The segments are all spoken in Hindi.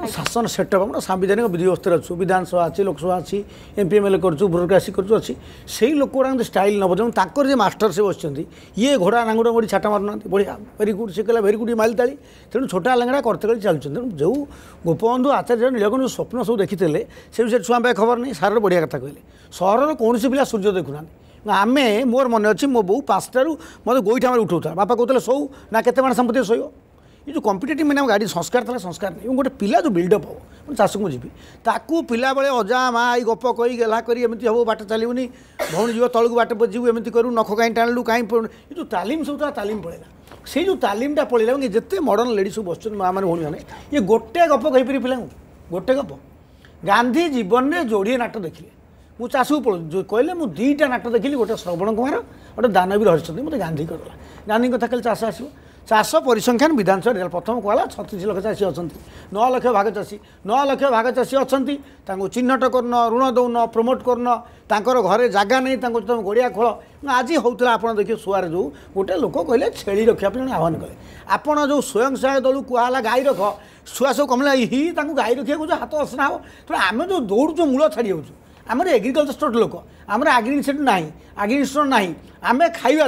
शासन सेटअप हम सांविधानिक विधि व्यवस्था अच्छु विधानसभा अच्छी लोकसभा अच्छी एमपीएमएलए कर ब्यूरोक्रासी कर लोक गुड़ा स्टाइल नब जो जे मास्टर से बस ये घोड़ा नांगुड़ गोड़ी छाटा मारूना बढ़िया भेरी गुड से कहला भेरी गुड माइल ताली तेणु छोटा लंगड़ा करते कर चलते तेणु जो गोपबंधु आचार्य नीलकंठ स्वप्न सब देखी से छुआ पाए खबर नहीं सार बढ़िया कथा कहले सहर कौन पिला सूर्य देखुना आम मोर मन अच्छी मो बो 5टारू मतलब गोईठा मारे उठाऊला बापा कहते सौ ना केते माण संपत्ति शोब ये जो कॉम्पिटिटिव मैंने गाड़ी संस्कार था संस्कार नहीं गोटे पिला जो बिल्डअप हम चाष को जी ताकू पिला बेले अजा माँ आई गप कही गला करी एमती हम बाट चलूनी भौणी जीव तलू बाट बजीबू एमती करूँ नख कहीं टाणलु कहीं ये जो तालीम सब तालीम पड़ेगा से जो तालीमटा पड़ेगा कि जिते मॉडर्न लेडी सब बस माँ मैंने भौणी मैंने ये गोटे गप कहीपर पिला गोटे गप गांधी जीवन में जोड़े नाट देखिले मु चाष को पड़ो कहले मुझे 2टा नाट देखिली गोटे श्रवण कुमार गोटे दानवीर हरिचंद्र मत गांधी करला गांधी कथा कल चाष आसो चाष परिसंख्यान विधानसभा प्रथम कहला 36 लाख चाषी अच्छा 9 लाख भाग चाषी 9 लाख भाग चाषी अच्छा चिन्हट करन ऋण दौन प्रमोट करन तांकर घरे जगह नहीं तुम गड़िया खोल आज होता आप देखिए सुआर जो गोटे लोक कहले छेली रखापी आह्वान कले आपड़ जो स्वयं सहायक दल कहला गाई रख छुआ सब कमला ही गाई रखा जो हाथ असना हम तेना आम जो दौड़ू मूल छाड़ी जाऊँ आमर एग्रिकलचर लोक आमर आग्रिकल्चर ना आग्रिकल्चर ना आम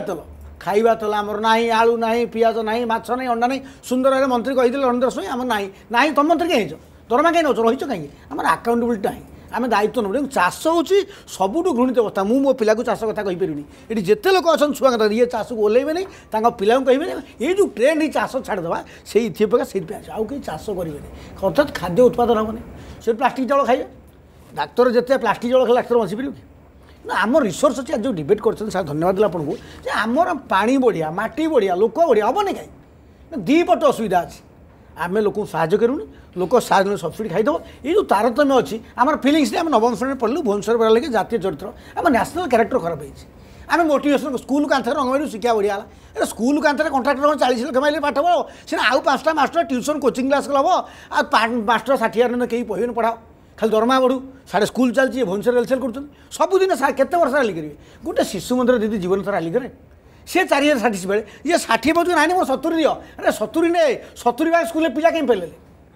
खाइबा तेल आमर ना आलू ना पियाज ना माछ ना अंडा ना सुंदर मंत्री कही रमेंद्र स्वाई आम ना तुम मंत्री कहीं दरमा कहीं नौ रही कहीं आम आकाउंटेबिलिटी ना आम दायित्व नौ चाष हूँ सबुठ घृणित अवस्था मो पिला चाष कथा कहीपरि ये जिते लोक अच्छा छुआ कथा ये चाष को ओल्लैबे नहीं पिला कहे ये जो ट्रेंड ही चाष छाड़देवा से इथिपका से आउ कहीं चाष करेंगे अर्थात खाद्य उत्पादन हेनी से प्लास्टिक जल खाइए डाक्तर जिते प्लास्टिक जल खाए डाक्तर बची पार कि आम रिसोर्स अच्छे जो डिबेट कर धन्यवाद आपको आमर पानी बढ़िया माटी बढ़िया लोक बढ़िया हेनी कहीं दीपट असुविधा अच्छी आम लोक साहय करूनी लोक साहय सब्सिडी खाईदेव ये जो तारतम्य अच्छी आम फिलिंग्स आम नवम श्रेणी पढ़लु भुवनेश्वर बेला लगे जातीय चरित्र आम नेशनल क्यारेक्टर खराब होती आम मोटिवेशन स्कूल कांथर रंग मारू शिक्षा बढ़िया है स्कूल कांथर कंट्राक्टर 40 लाख माइले पाठ हम सीना आउ 5टा मास्टर ट्यूशन कोचिंग क्लास कल हम मास्टर 60,000 कहीं पढ़े पढ़ाओ खाली दरमा बढ़ू साढ़े स्कूल चलती भुवनेश्वर रेलसेल कर सबुदिन केते वर्ष राली करेंगे गोटे शिशु मंदिर दीदी जीवन सारा राली करे सी 4,060 बेले ये 60 बजे ना मोर 70 दियो अरे 70 ने 70 बार स्कूल पिला कहीं पेले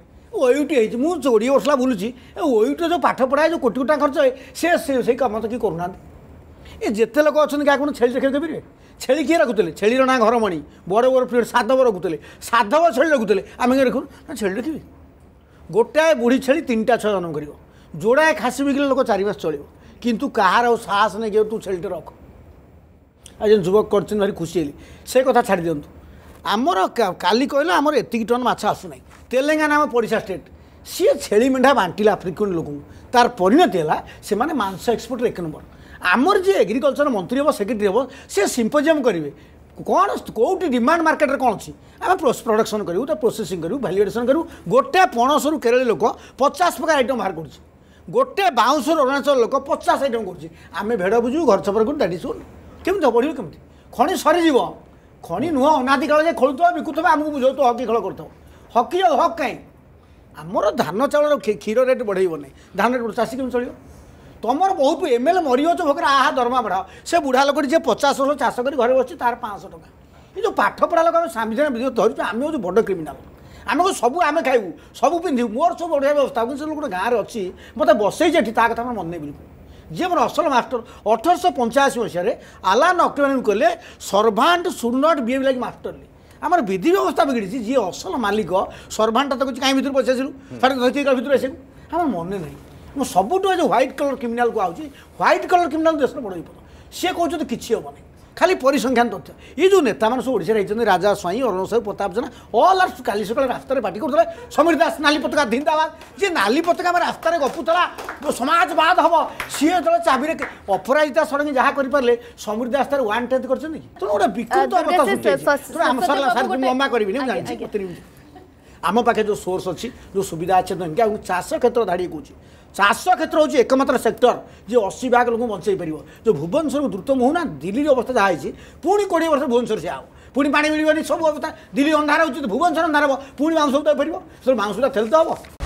ओयूटी मुझे 20 वर्ष बुलूची ओयूटी जो पाठ पढ़ाए जो कोटी कोटा खर्च है से कम तो कि करूना ये जिते लोक अच्छा क्या कौन छेली देखते पारे छेली किए रखुले छेलीर ना घरमणी बड़ बड़ पीरियड साधव रखुले साधव छेली रखुले आम क्या रखु ना छेली रखी गोटाए बुढ़ी छेली 3टा छुआ जन्म कर जोड़ाए खासी बिकले लोक 4 मास चलो किंतु कहार साहस नहीं कि तू छेलीटे रख आज युवक कर भारी खुशी हेली से कथा छाड़ दिंतु आमर काली कहला आमर एतिक टन माछ आसुना तेलेंगाना आम पड़ोसा स्टेट सी छेली मेढ़ा बांटिला आफ्रिकन लोक तार परिणति है से मांस एक्सपोर्टर 1 नंबर आमर जी एग्रिकल्चर मंत्री हम सेक्रेटरी हम सी सिम्पोजियम करेंगे कौन कौटी डिमांड मार्केट में कौन अच्छी आम प्रोडक्शन करूँ तो प्रोसेसिंग करूँ भैल्युएसन करूँ गोटे पणस केरली लोक 50 प्रकार आइटम बाहर कर गोटे बाउंस अरुणाचल लोक 50 आइटम करें भेड़ बुझू घर छपर करूँ दैट इज सोल केमी बढ़ केमी खଣି सरीज खଣି नुह अनादि काल जे खेलुवा बिकुवा आमको बुझाऊ तो हकी खेल कर हकी हक कहीं आमर धान चाउल क्षीर रेट बढ़ेब नहीं धान रेट चाषी केमी चलो तुमर बहुत एमएलए मरीज भोकर आहा दरमा बढ़ाओ से बुढ़ा लोक जी 50 वर्ष चाष कर घर बस तार 500 टका ये जो पाठ पढ़ा लोक आम संविधान विधि धरु आम हूँ बड़ क्रिमिनाल आम सब आम खाइबू सब पिंधु मोर सब बढ़िया व्यवस्था से गोटे गाँव अच्छी मत बसई जे कथा मन बिल्कुल जी मोर असल मास्टर 1885 मसीह आलान ऑक्टेवियन कहले servant should not behave like masterly आम विधि व्यवस्था बिगड़ी जी असल मालिक सर्भांटा तो कहीं भर पचास भर आस आम मन नहीं मो सबुठ जो व्हाइट कलर क्रिमिनाल को आउची व्हाइट कलर क्रिमिनाल देश बड़ विपद सी कहते किसी हम नहीं खाली परिसंख्यान तथ्य ये जो नेता मान सब ओडिशा रही राजा स्वाई अरुण साहू प्रताप जेना ऑल आर काली सकाल रास्तार पार्टी करते समीर दास नाली पताका जिंदाबाद जी नाली पताका आम रास्तार गपुला समाजवाद हम सी जो चाबी अपराजिता षडंगी जहाँ करें समीर दास तार 1/10 कर गोटे विकृत लंबा करी आम पाखे जो सोर्स अच्छी जो सुविधा अच्छे तो चाष क्षेत्र धाड़ी कौन चाष क्षेत्र हूँ एकमात्र सेक्टर जी 80 भाग लोक बचाई पार जो भुवनेश्वर द्रुत मुहूना दिल्ली अवस्था जहाँ है पुणी 20 वर्ष भुवनेश्वर से आओ पुणी पानी मिलनी सब अवस्था दिल्ली अंधार हो भुवनेश्वर अंधार हम पुणी मांस फेर मांसटा थेलते हम।